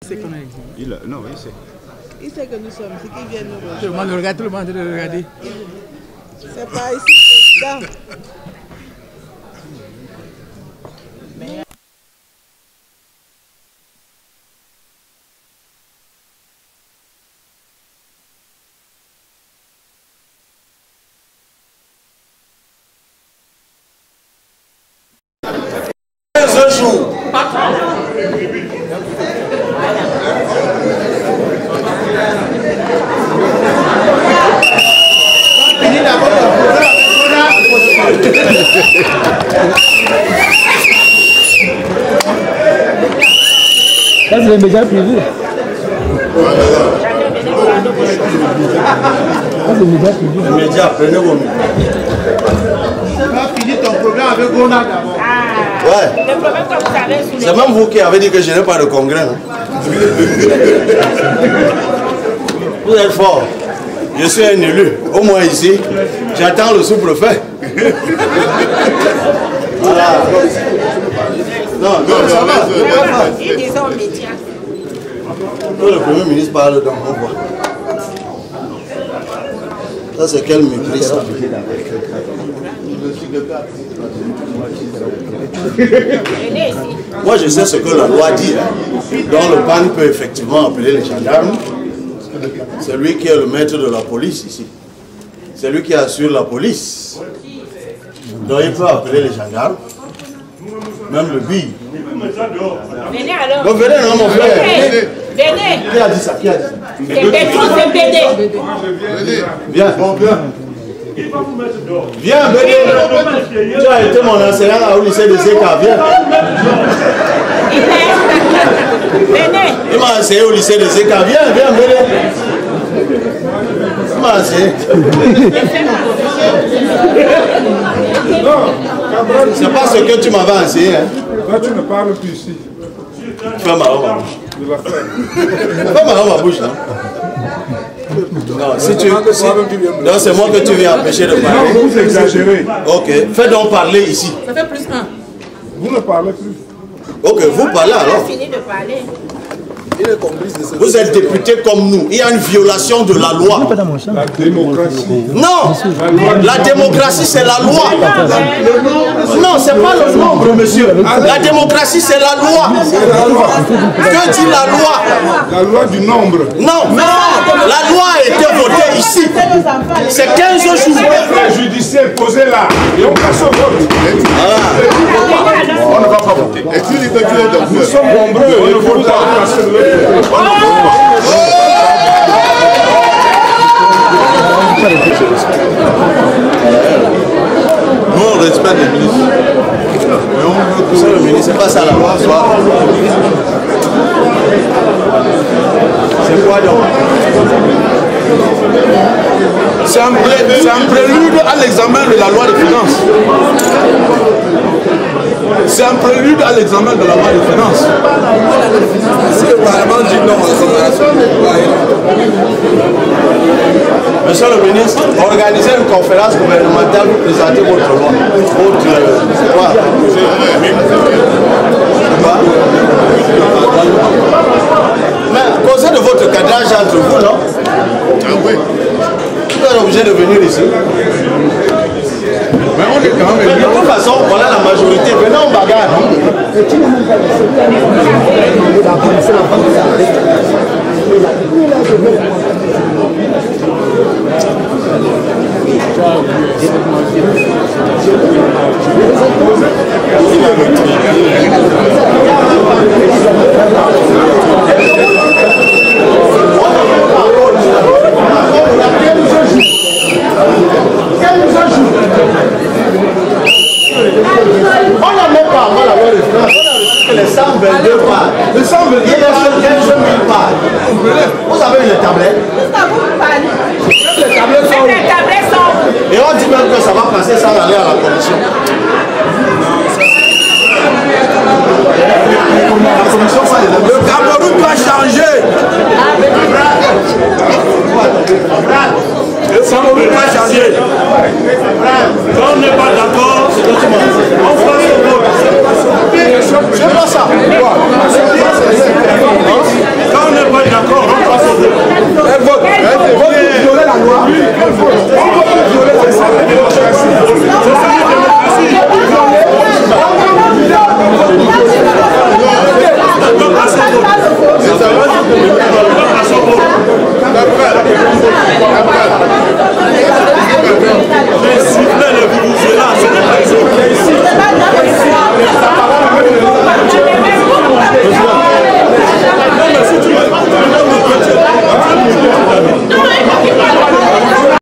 C'est qu'on a dit. Non, il sait. Il sait que nous sommes ici, qu'il vient nous rejoindre. Tout le monde le regarde, tout le monde le regarde. C'est pas ici, président. Ça, c'est déjà prévu. Ça, c'est déjà prévu. Immédiat, prenez vos minutes. Tu vas finir ton problème avec Gona d'abord. Ouais. Le problème que vous avez sous C'est même vous qui avez dit que je n'ai pas de congrès. Hein? Vous êtes fort. Je suis un élu. Au moins ici, j'attends le sous-préfet. Voilà. Non, ça va. Ils disent aux médias. Quand le Premier ministre parle dans mon voix. Ça, c'est quel mépris ça? Moi, je sais ce que la loi dit. Hein. Donc, le PAN peut effectivement appeler les gendarmes. C'est lui qui est le maître de la police ici. C'est lui qui assure la police. Donc, il peut appeler les gendarmes. Même le BI. Venez alors. Donc, venez, non, mon frère. Venez. Qui a dit ça? Qui a dit ça? C'est Petro, c'est Bédé. Viens. Viens, Bédé. Tu as été mon enseignant au lycée de Zeka. Viens. Venez. Il m'a enseigné au lycée de Zeka. Viens, Bédé. Il m'a enseigné. C'est pas ce que tu m'avais enseigné. Hein. Là, tu ne parles plus ici. Tu fais marrer ma bouche. De la faire. Fais marrer ma bouche, non? Non, si tu, non, c'est moi que tu viens empêcher de parler. Non, vous exagérez. Ok, fais donc parler ici. Ça fait plus un. Vous ne parlez plus. Ok, vous parlez On a alors. fini de parler. Vous êtes député comme nous. Il y a une violation de la loi. La démocratie. Non, la démocratie c'est la loi. Non, c'est pas le nombre, monsieur. La démocratie c'est la loi. Que dit la loi? La loi du nombre. Non, la loi a été votée ici. C'est 15 jours. La judiciaire, posez-la. Et on passe au vote. On ne va pas voter. Et tu dis que tu es docteur. Nous sommes nombreux. Il ne faut pas passer le vote. Nous on respecte les ministres. Mais le ministre, c'est pas ça la loi. C'est quoi donc? C'est un prélude à l'examen de la loi de finances. C'est un prélude à l'examen de la loi de finances. Si le Parlement dit non à l'exonération, Monsieur le ministre, organisez une conférence gouvernementale pour présenter votre loi. C'est quoi? Mais causez de votre cadrage entre vous, non? Vous êtes obligé de venir ici. Mais on est quand même. De toute façon, voilà la majorité. Venez en bagarre. On n'a même pas avant la loi de finances. On a les 122 parts. Les 122 parts, 15 000 parts. Vous avez les tablettes? Les tablettes sont. Et on dit même que ça va passer sans aller à la commission. La commission, ça les a.